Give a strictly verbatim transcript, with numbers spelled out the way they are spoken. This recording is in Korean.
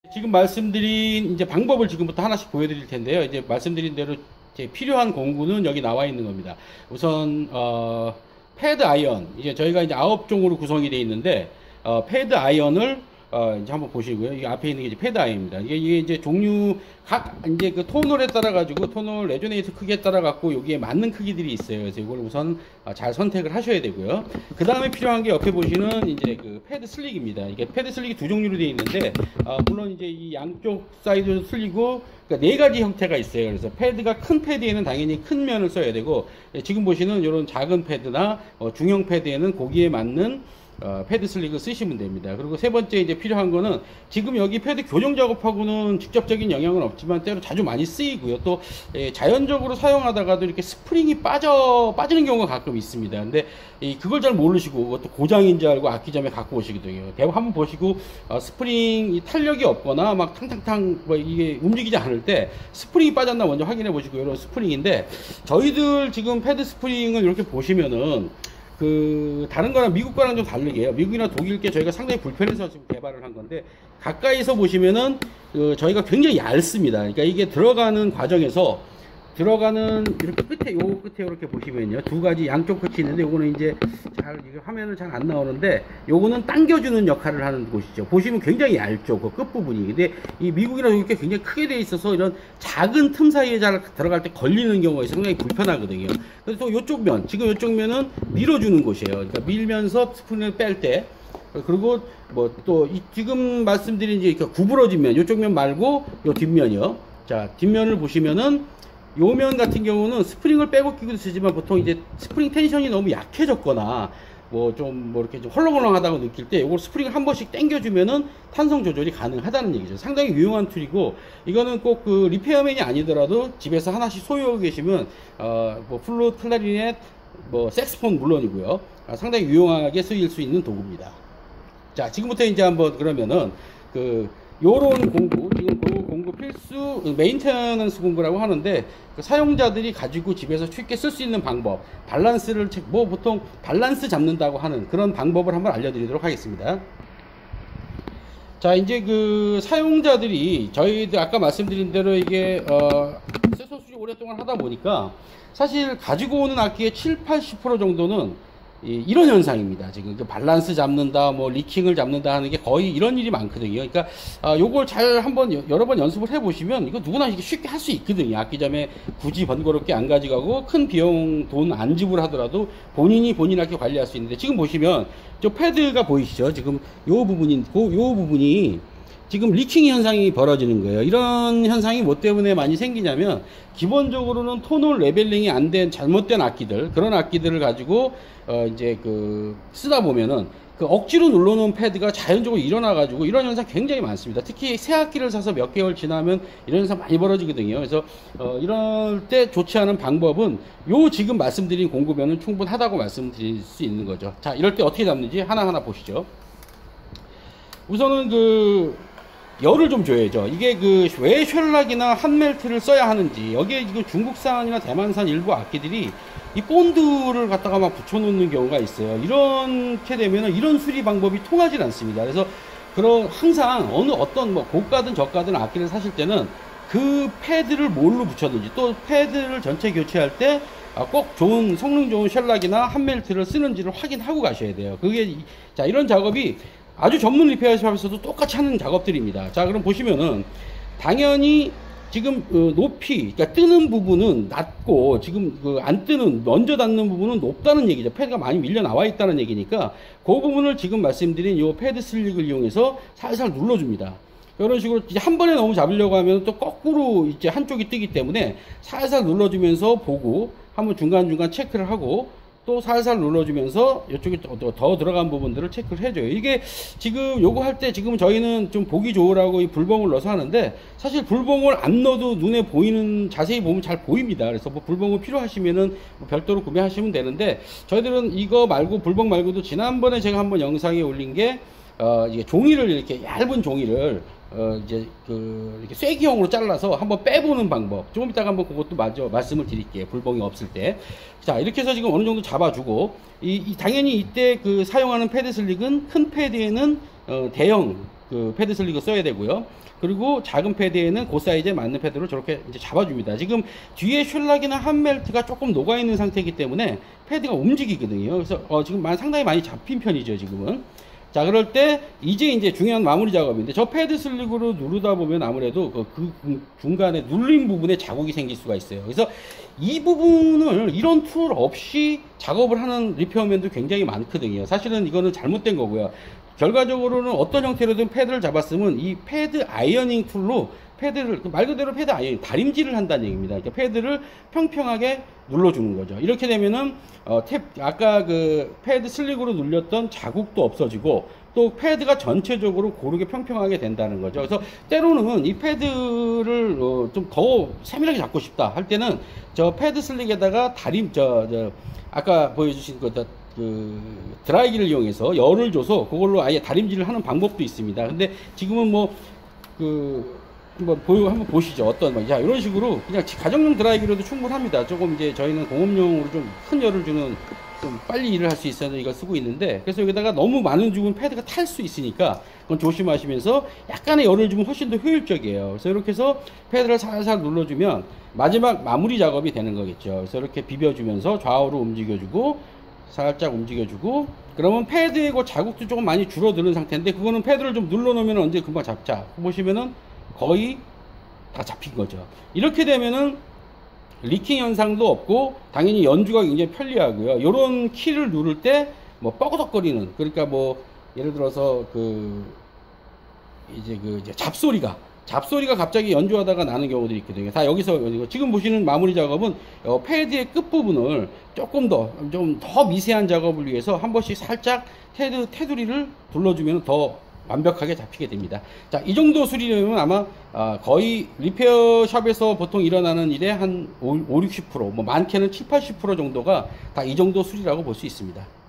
지금 말씀드린 이제 방법을 지금부터 하나씩 보여드릴 텐데요. 이제 말씀드린 대로 이제 필요한 공구는 여기 나와 있는 겁니다. 우선 어, 패드 아이언, 이제 저희가 이제 아홉 종으로 구성이 되어 있는데 어, 패드 아이언을 어, 이제 한번 보시고요. 이 앞에 있는 게 이제 패드 아이언입니다. 이게, 이게 이제 종류, 각, 이제 그 톤홀에 따라가지고, 톤홀 레조네이터 크기에 따라갖고 여기에 맞는 크기들이 있어요. 그래서 이걸 우선 잘 선택을 하셔야 되고요. 그 다음에 필요한 게 옆에 보시는 이제 그 패드 슬릭입니다. 이게 패드 슬릭이 두 종류로 되어 있는데, 어, 물론 이제 이 양쪽 사이드도 슬리고, 그러니까 네 가지 형태가 있어요. 그래서 패드가 큰 패드에는 당연히 큰 면을 써야 되고, 지금 보시는 이런 작은 패드나 어, 중형 패드에는 거기에 맞는 어, 패드 슬릭을 쓰시면 됩니다. 그리고 세 번째 이제 필요한 거는 지금 여기 패드 교정 작업하고는 직접적인 영향은 없지만 때로 자주 많이 쓰이고요. 또 예, 자연적으로 사용하다가도 이렇게 스프링이 빠져 빠지는 경우가 가끔 있습니다. 근데 이, 그걸 잘 모르시고 그것도 고장인 줄 알고 악기점에 갖고 오시거든요. 대부분 한번 보시고 어, 스프링이 탄력이 없거나 막 탕탕탕 뭐 이게 움직이지 않을 때 스프링이 빠졌나 먼저 확인해 보시고, 이런 스프링인데 저희들 지금 패드 스프링을 이렇게 보시면은 그 다른 거랑 미국 거랑 좀 다르게요. 미국이나 독일 게 저희가 상당히 불편해서 지금 개발을 한 건데, 가까이서 보시면은 그 저희가 굉장히 얇습니다. 그러니까 이게 들어가는 과정에서 들어가는 이렇게 끝에, 요 끝에 이렇게 보시면요, 두 가지 양쪽 끝이 있는데, 요거는 이제 잘 이게 화면은 잘 안 나오는데 요거는 당겨주는 역할을 하는 곳이죠. 보시면 굉장히 얇죠, 그 끝부분이. 근데 이 미국이나 이렇게 굉장히 크게 돼 있어서 이런 작은 틈 사이에 잘 들어갈 때 걸리는 경우가 상당히 불편하거든요. 그래서 또 요쪽 면, 지금 요쪽 면은 밀어주는 곳이에요. 그러니까 밀면서 스푼을 뺄 때, 그리고 뭐 또 지금 말씀드린 이제 구부러진 면, 요쪽 면 말고 요 뒷면이요. 자, 뒷면을 보시면은 요 면 같은 경우는 스프링을 빼고 끼고도 쓰지만, 보통 이제 스프링 텐션이 너무 약해졌거나 뭐 좀 뭐 이렇게 좀 헐렁헐렁하다고 느낄 때 요걸 스프링을 한 번씩 당겨주면은 탄성 조절이 가능하다는 얘기죠. 상당히 유용한 툴이고, 이거는 꼭 그 리페어맨이 아니더라도 집에서 하나씩 소유하고 계시면 어 뭐 플룻, 클라리넷, 뭐 색스폰 물론이고요, 아, 상당히 유용하게 쓰일 수 있는 도구입니다. 자, 지금부터 이제 한번 그러면은 그 요런 공구, 지금 그 공구 필수 메인테너런스 공구라고 하는데, 그 사용자들이 가지고 집에서 쉽게 쓸 수 있는 방법, 밸런스를 뭐 보통 밸런스 잡는다고 하는 그런 방법을 한번 알려드리도록 하겠습니다. 자, 이제 그 사용자들이 저희들 아까 말씀드린 대로 이게 어 쇠소 수리 오랫동안 하다 보니까 사실 가지고 오는 악기의 칠, 팔십 퍼센트 정도는 이, 이런 현상입니다. 지금 그 밸런스 잡는다, 뭐 리킹을 잡는다 하는 게 거의 이런 일이 많거든요. 그러니까 아, 요걸 잘 한번 여, 여러 번 연습을 해보시면 이거 누구나 이게 쉽게 할 수 있거든요. 악기점에 굳이 번거롭게 안 가져가고 큰 비용 돈 안 지불하더라도 본인이 본인 악기 관리할 수 있는데, 지금 보시면 저 패드가 보이시죠? 지금 요 부분이 그, 요 부분이 지금 리킹 현상이 벌어지는 거예요. 이런 현상이 뭐 때문에 많이 생기냐면, 기본적으로는 톤홀 레벨링이 안 된 잘못된 악기들, 그런 악기들을 가지고 어 이제 그 쓰다 보면은 그 억지로 눌러놓은 패드가 자연적으로 일어나 가지고 이런 현상 굉장히 많습니다. 특히 새 악기를 사서 몇 개월 지나면 이런 현상 많이 벌어지거든요. 그래서 어 이럴 때 좋지 않은 방법은 요 지금 말씀드린 공구면은 충분하다고 말씀드릴 수 있는 거죠. 자, 이럴 때 어떻게 잡는지 하나하나 보시죠. 우선은 그 열을 좀 줘야죠. 이게 그 왜 쉘락이나 한멜트를 써야 하는지, 여기에 지금 중국산이나 대만산 일부 악기들이 이 본드를 갖다가 막 붙여놓는 경우가 있어요. 이렇게 되면 이런 수리 방법이 통하지 않습니다. 그래서 그런 항상 어느 어떤 뭐 고가든 저가든 악기를 사실 때는 그 패드를 뭘로 붙였는지, 또 패드를 전체 교체할 때 꼭 좋은 성능 좋은 쉘락이나 한멜트를 쓰는지를 확인하고 가셔야 돼요. 그게 자, 이런 작업이 아주 전문 리페어샵에서도 똑같이 하는 작업들입니다. 자, 그럼 보시면은 당연히 지금 그 높이, 그러니까 뜨는 부분은 낮고, 지금 그 안 뜨는, 먼저 닿는 부분은 높다는 얘기죠. 패드가 많이 밀려 나와 있다는 얘기니까 그 부분을 지금 말씀드린 이 패드 슬릭을 이용해서 살살 눌러줍니다. 이런 식으로 이제 한 번에 너무 잡으려고 하면 또 거꾸로 이제 한쪽이 뜨기 때문에 살살 눌러주면서 보고, 한번 중간중간 체크를 하고, 또 살살 눌러주면서 이쪽에 더, 더 들어간 부분들을 체크를 해줘요. 이게 지금 요거 할 때 지금 저희는 좀 보기 좋으라고 이 불봉을 넣어서 하는데, 사실 불봉을 안 넣어도 눈에 보이는, 자세히 보면 잘 보입니다. 그래서 뭐 불봉을 필요하시면은 뭐 별도로 구매하시면 되는데, 저희들은 이거 말고 불봉 말고도 지난번에 제가 한번 영상에 올린 게 어 이게 종이를, 이렇게 얇은 종이를 어 이제 그 이렇게 쐐기형으로 잘라서 한번 빼보는 방법, 조금 이따가 한번 그것도 마저 말씀을 드릴게요. 불봉이 없을 때. 자, 이렇게 해서 지금 어느 정도 잡아주고, 이, 이 당연히 이때 그 사용하는 패드 슬릭은 큰 패드에는 어 대형 그 패드 슬릭을 써야 되고요. 그리고 작은 패드에는 그 사이즈에 맞는 패드로 저렇게 이제 잡아줍니다. 지금 뒤에 쉘락이나 한멜트가 조금 녹아있는 상태이기 때문에 패드가 움직이거든요. 그래서 어 지금 상당히 많이 잡힌 편이죠, 지금은. 자, 그럴 때 이제 이제 중요한 마무리 작업인데, 저 패드 슬릭으로 누르다 보면 아무래도 그, 그 중간에 눌린 부분에 자국이 생길 수가 있어요. 그래서 이 부분을 이런 툴 없이 작업을 하는 리페어맨도 굉장히 많거든요. 사실은 이거는 잘못된 거고요. 결과적으로는 어떤 형태로든 패드를 잡았으면 이 패드 아이어닝 툴로 패드를, 말 그대로 패드 아이어닝, 다림질을 한다는 얘기입니다. 그러니까 패드를 평평하게 눌러주는 거죠. 이렇게 되면은 어, 탭, 아까 그 패드 슬릭으로 눌렸던 자국도 없어지고, 또 패드가 전체적으로 고르게 평평하게 된다는 거죠. 그래서 때로는 이 패드를 어, 좀 더 세밀하게 잡고 싶다 할 때는 저 패드 슬릭에다가 다림, 저, 저 아까 보여주신 그, 그 드라이기를 이용해서 열을 줘서 그걸로 아예 다림질을 하는 방법도 있습니다. 근데 지금은 뭐 그 한번 보여 한번 보시죠. 어떤 막, 자, 이런 식으로 그냥 가정용 드라이기로도 충분합니다. 조금 이제 저희는 공업용으로 좀 큰 열을 주는, 좀 빨리 일을 할 수 있어서 이걸 쓰고 있는데, 그래서 여기다가 너무 많은 주면 패드가 탈 수 있으니까 그건 조심하시면서 약간의 열을 주면 훨씬 더 효율적이에요. 그래서 이렇게 해서 패드를 살살 눌러주면 마지막 마무리 작업이 되는 거겠죠. 그래서 이렇게 비벼주면서 좌우로 움직여주고 살짝 움직여주고, 그러면 패드에 그 자국도 조금 많이 줄어드는 상태인데, 그거는 패드를 좀 눌러놓으면 언제 금방 잡자 보시면은 거의 다 잡힌 거죠. 이렇게 되면은 리킹 현상도 없고 당연히 연주가 굉장히 편리하고요. 요런 키를 누를 때 뭐 뻐그덕거리는, 그러니까 뭐 예를 들어서 그 이제 그 이제 잡소리가 잡소리가 갑자기 연주하다가 나는 경우들이 있거든요. 다 여기서, 지금 보시는 마무리 작업은 어, 패드의 끝부분을 조금 더 좀 더 미세한 작업을 위해서 한 번씩 살짝 테드, 테두리를 둘러주면 더 완벽하게 잡히게 됩니다. 자, 이 정도 수리라면 아마 아, 거의 리페어 샵에서 보통 일어나는 일의 한 오, 육십 퍼센트, 뭐 많게는 칠, 팔십 퍼센트 정도가 다 이 정도 수리라고 볼 수 있습니다.